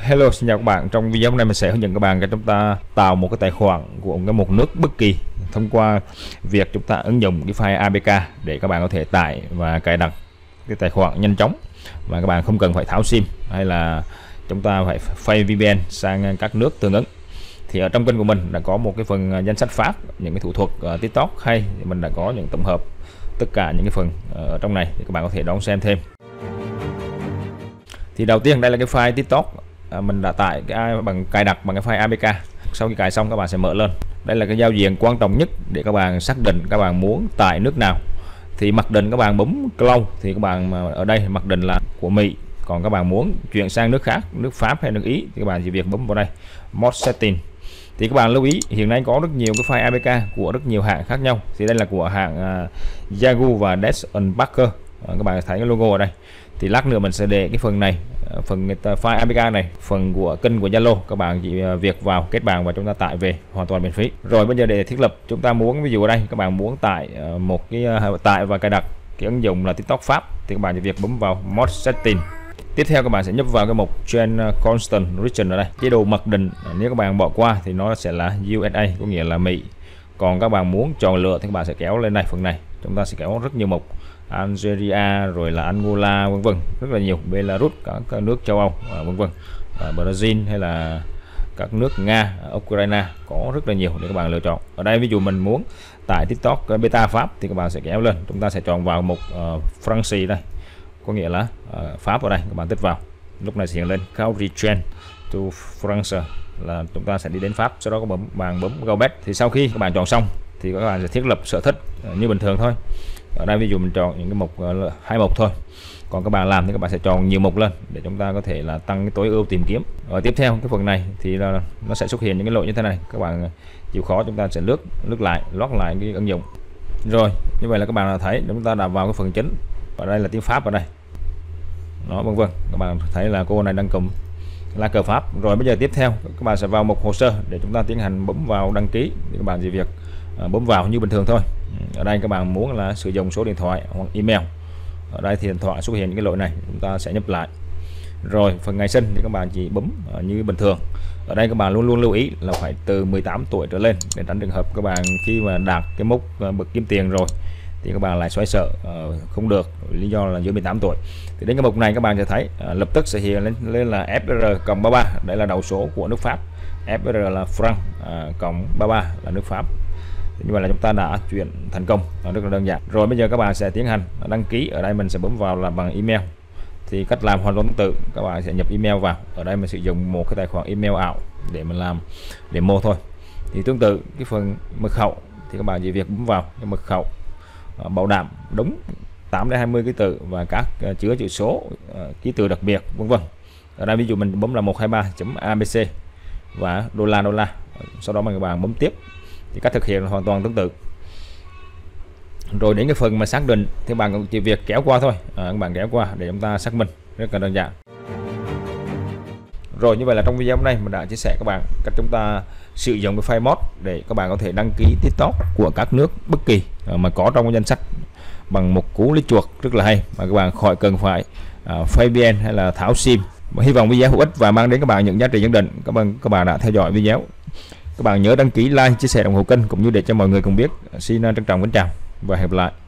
Hello, xin chào các bạn. Trong video hôm nay mình sẽ hướng dẫn các bạn cách chúng ta tạo một cái tài khoản của một nước bất kỳ thông qua việc chúng ta ứng dụng cái file APK để các bạn có thể tải và cài đặt cái tài khoản nhanh chóng, và các bạn không cần phải tháo sim hay là chúng ta phải phay VPN sang các nước tương ứng. Thì ở trong kênh của mình đã có một cái phần danh sách phát những cái thủ thuật TikTok hay, mình đã có những tổng hợp tất cả những cái phần ở trong này để các bạn có thể đón xem thêm. Thì đầu tiên đây là cái file TikTok mình đã tải bằng cài đặt bằng cái file APK. Sau khi cài xong các bạn sẽ mở lên. Đây là cái giao diện quan trọng nhất để các bạn xác định các bạn muốn tải nước nào. Thì mặc định các bạn bấm clone thì các bạn ở đây mặc định là của Mỹ, còn các bạn muốn chuyển sang nước khác, nước Pháp hay nước Ý thì các bạn chỉ việc bấm vào đây Mod Setting. Thì các bạn lưu ý hiện nay có rất nhiều cái file APK của rất nhiều hãng khác nhau. Thì đây là của hãng Yahoo và Desk & Parker. Các bạn thấy cái logo ở đây. Thì lát nữa mình sẽ để cái phần này, phần file APK này, phần của kênh của Zalo, các bạn chỉ việc vào kết bạn và chúng ta tải về hoàn toàn miễn phí. Rồi bây giờ để thiết lập, chúng ta muốn ví dụ ở đây các bạn muốn tải một cái tải và cài đặt cái ứng dụng là TikTok Pháp thì các bạn chỉ việc bấm vào Mod Setting. Tiếp theo các bạn sẽ nhấp vào cái mục Change Constant Region ở đây, chế độ mặc định. Nếu các bạn bỏ qua thì nó sẽ là USA, có nghĩa là Mỹ. Còn các bạn muốn chọn lựa thì các bạn sẽ kéo lên này, phần này chúng ta sẽ kéo rất nhiều mục, Algeria rồi là Angola vân vân, rất là nhiều, Belarus, các nước châu Âu vân vân, Brazil hay là các nước Nga, Ukraine, có rất là nhiều để các bạn lựa chọn. Ở đây ví dụ mình muốn tải TikTok beta Pháp thì các bạn sẽ kéo lên, chúng ta sẽ chọn vào mục France đây, có nghĩa là Pháp ở đây, các bạn tích vào, lúc này sẽ hiện lên Country Change to France là chúng ta sẽ đi đến Pháp. Sau đó các bạn bấm Go Back. Thì sau khi các bạn chọn xong thì các bạn sẽ thiết lập sở thích như bình thường thôi. Ở đây ví dụ mình chọn những cái mục 2 mục thôi, còn các bạn làm thì các bạn sẽ chọn nhiều mục lên để chúng ta có thể là tăng cái tối ưu tìm kiếm. Rồi tiếp theo cái phần này thì là nó sẽ xuất hiện những cái lỗi như thế này, các bạn chịu khó chúng ta sẽ lót lại cái ứng dụng. Rồi như vậy là các bạn thấy chúng ta đã vào cái phần chính. Ở đây là tiếng Pháp ở đây đó, vân vân, các bạn thấy là cô này đang cầm lá cờ Pháp. Rồi bây giờ tiếp theo các bạn sẽ vào mục hồ sơ để chúng ta tiến hành bấm vào đăng ký. Thì các bạn chỉ việc bấm vào như bình thường thôi. Ở đây các bạn muốn là sử dụng số điện thoại hoặc email, ở đây thì điện thoại xuất hiện những cái lỗi này, chúng ta sẽ nhập lại. Rồi phần ngày sinh thì các bạn chỉ bấm như bình thường. Ở đây các bạn luôn luôn lưu ý là phải từ 18 tuổi trở lên để tránh trường hợp các bạn khi mà đạt cái mốc bậc kiếm tiền rồi thì các bạn lại xoay sở không được, lý do là dưới 18 tuổi. Thì đến cái mục này các bạn sẽ thấy lập tức sẽ hiện lên là FR cộng 33, đây là đầu số của nước Pháp, FR là franc, cộng 33 là nước Pháp. Như vậy là chúng ta đã chuyển thành công, rất là đơn giản. Rồi bây giờ các bạn sẽ tiến hành đăng ký. Ở đây mình sẽ bấm vào là bằng email. Thì cách làm hoàn toàn tương tự, các bạn sẽ nhập email vào. Ở đây mình sử dụng một cái tài khoản email ảo để mình làm demo thôi. Thì tương tự cái phần mật khẩu thì các bạn chỉ việc bấm vào cái mật khẩu bảo đảm đúng 8 đến 20 ký tự và các chứa chữ số, ký tự đặc biệt vân vân. Ở đây ví dụ mình bấm là 123.abc và $, sau đó các bạn bấm tiếp. Thì cách thực hiện là hoàn toàn tương tự. Rồi đến cái phần mà xác định thì bạn cũng chỉ việc kéo qua thôi, các bạn kéo qua để chúng ta xác minh, rất là đơn giản. Rồi như vậy là trong video hôm nay mình đã chia sẻ các bạn cách chúng ta sử dụng cái file mod để các bạn có thể đăng ký TikTok của các nước bất kỳ mà có trong cái danh sách bằng một cú click chuột rất là hay, mà các bạn khỏi cần phải phay VPN hay là tháo sim. Hy vọng video hữu ích và mang đến các bạn những giá trị nhất định. Cảm ơn các bạn đã theo dõi video. Các bạn nhớ đăng ký, like, chia sẻ, ủng hộ kênh cũng như để cho mọi người cùng biết. Xin trân trọng kính chào và hẹn gặp lại.